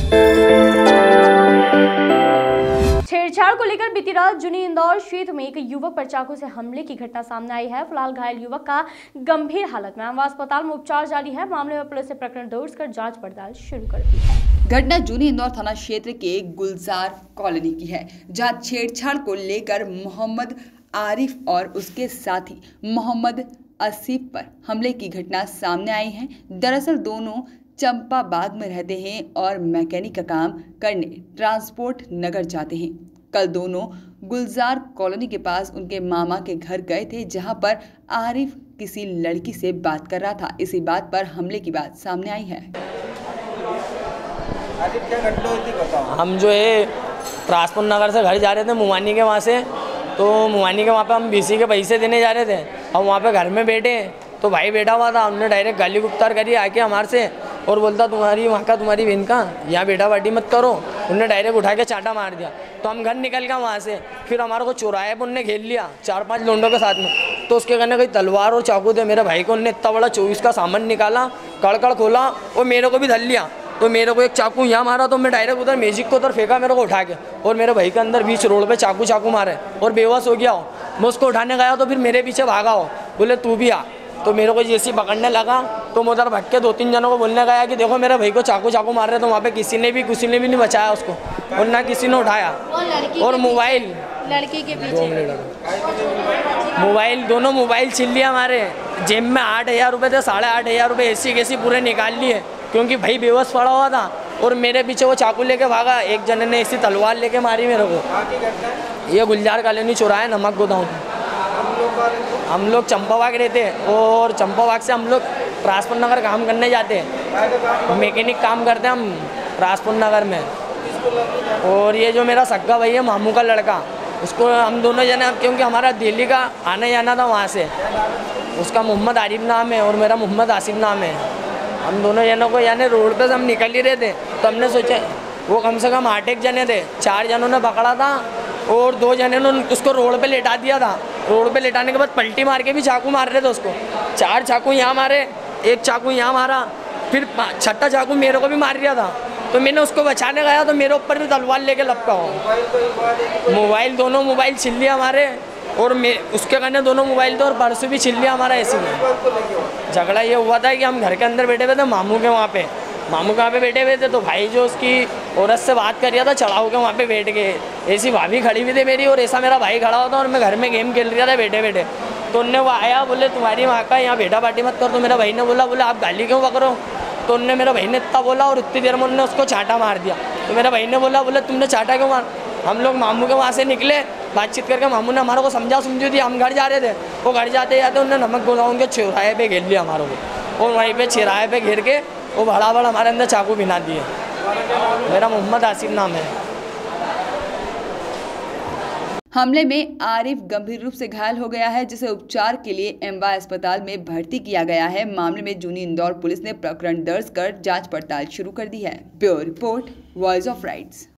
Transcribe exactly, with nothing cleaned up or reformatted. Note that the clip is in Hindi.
छेड़छाड़ को लेकर बीती रात जूनी इंदौर क्षेत्र में एक युवक पर चाकू से हमले की घटना सामने आई है। फिलहाल घायल युवक का गंभीर हालत में अमवा अस्पताल में उपचार जारी है। मामले में पुलिस ने प्रकरण दर्ज कर जांच पड़ताल शुरू कर दी है। घटना जूनी इंदौर थाना क्षेत्र के गुलजार कॉलोनी की है, जहां छेड़छाड़ को लेकर मोहम्मद आरिफ और उसके साथी मोहम्मद आसिफ पर हमले की घटना सामने आई है। दरअसल दोनों चंपा बाग में रहते हैं और मैकेनिक का काम करने ट्रांसपोर्ट नगर जाते हैं। कल दोनों गुलजार कॉलोनी के पास उनके मामा के घर गए थे, जहां पर आरिफ किसी लड़की से बात कर रहा था। इसी बात पर हमले की बात सामने आई है। हम जो है ट्रांसपोर्ट नगर से घर जा रहे थे मुमानी के वहाँ से, तो मुमानी के वहाँ पे हम बीसी के पैसे देने जा रहे थे। हम वहाँ पे घर में बैठे तो भाई बैठा हुआ था, हमने डायरेक्ट गाली गुप्तार करी आके हमारे से और बोलता तुम्हारी वहाँ का तुम्हारी बहन का यहाँ बेटा बाटी मत करो। उनने डायरेक्ट उठा के चाटा मार दिया। तो हम घर निकल गए वहाँ से। फिर हमारे को चौराहे पर उनने घेर लिया चार पांच लोंडों के साथ में। तो उसके कहने कोई तलवार और चाकू थे मेरे भाई को। उनने इतना बड़ा चौबीस का सामान निकाला, कड़कड़ खोला और मेरे को भी धर लिया। तो मेरे को एक चाकू यहाँ मारा तो मैं डायरेक्ट उधर मैजिक को उधर फेंका मेरे को उठा के, और मेरे भाई के अंदर बीच रोड पे चाकू चाकू मारे और बेहोश हो गया हो। मैं उसको उठाने गया तो फिर मेरे पीछे भागा हो, बोले तू भी आ। तो मेरे को जैसे पकड़ने लगा तो मैं उधर भाग के दो तीन जनों को बोलने गया कि देखो मेरे भाई को चाकू चाकू मार रहे। तो वहाँ पे किसी ने भी किसी ने भी नहीं बचाया उसको और ना किसी ने उठाया। और मोबाइल लड़की के पीछे मोबाइल दोनों मोबाइल छीन लिया हमारे। जेब में आठ हज़ार रुपये थे, साढ़े आठ हज़ार रुपये ऐसी कैसी पूरे निकाल लिए, क्योंकि भाई बेहोश पड़ा हुआ था और मेरे पीछे वो चाकू लेके भागा। एक जने ने ऐसी तलवार लेके मारी मेरे को। ये गुलजार कॉलोनी चौराहा है, नमक गोदाम। हम लोग चंपाबाग रहते हैं और चंपाबाग से हम लोग ट्रांसपोर्ट नगर काम करने जाते हैं। मैकेनिक काम करते हैं हम ट्रांसपोर्ट नगर में। और ये जो मेरा सक्का भाई है मामू का लड़का, उसको हम दोनों जने, क्योंकि हमारा दिल्ली का आना जाना था वहाँ से। उसका मोहम्मद आरिफ नाम है और मेरा मोहम्मद आसिफ नाम है। हम दोनों जनों को यानी रोड पे से हम निकल ही रहे थे तो हमने सोचा, वो कम से कम आठ एक जने थे, चार जनों ने पकड़ा था और दो जने ने उसको रोड पे लेटा दिया था। रोड पे लेटाने के बाद पलटी मार के भी चाकू मार रहे थे उसको। चार चाकू यहाँ मारे, एक चाकू यहाँ मारा, फिर छठा चाकू मेरे को भी मार दिया था। तो मैंने उसको बचाने गया तो मेरे ऊपर भी तलवार लेके लपका हो। मोबाइल दोनों मोबाइल छीन लिया हमारे और मैं उसके कहने दोनों मोबाइल थे और पर्स भी छीन लिया हमारा। ऐसे में झगड़ा ये हुआ था कि हम घर के अंदर बैठे हुए थे मामू के वहाँ पे मामू के वहाँ पे बैठे हुए थे। तो भाई जो उसकी औरत से बात कर रहा था चढ़ाऊ के वहाँ पे बैठ के, ऐसी भाभी खड़ी हुई थी मेरी और ऐसा मेरा भाई खड़ा होता और मैं घर में गेम खेल रहा था बैठे बैठे। तो उनने वो आया, बोले तुम्हारी वहाँ का यहाँ बेटा बाटी मत कर। तो मेरा भाई ने बोला बोले आप गाली क्यों पकड़ो। तो उनने मेरा भाई ने इतना बोला और उतनी देर में उन्होंने उसको चाटा मार दिया। तो मेरा भाई ने बोला बोले तुमने चाटा क्यों मार। हम लोग मामू के वहाँ से निकले, बातचीत करके मामू ने हमारे को समझा समझू थी। हम घर जा रहे थे, वो घर जाते जाते उन्होंने नमक गोदाम के चौराहे पे घेर लिया हमारे को और वहीं पे चौराहे पे घेर के वो बड़ा बड़ा हमारे अंदर चाकू बिना दिए। मेरा मोहम्मद आसिफ नाम है। हमले में आरिफ गंभीर रूप से घायल हो गया है, जिसे उपचार के लिए अमवा अस्पताल में भर्ती किया गया है। मामले में जूनी इंदौर पुलिस ने प्रकरण दर्ज कर जांच पड़ताल शुरू कर दी है। Bureau report, voice of rights.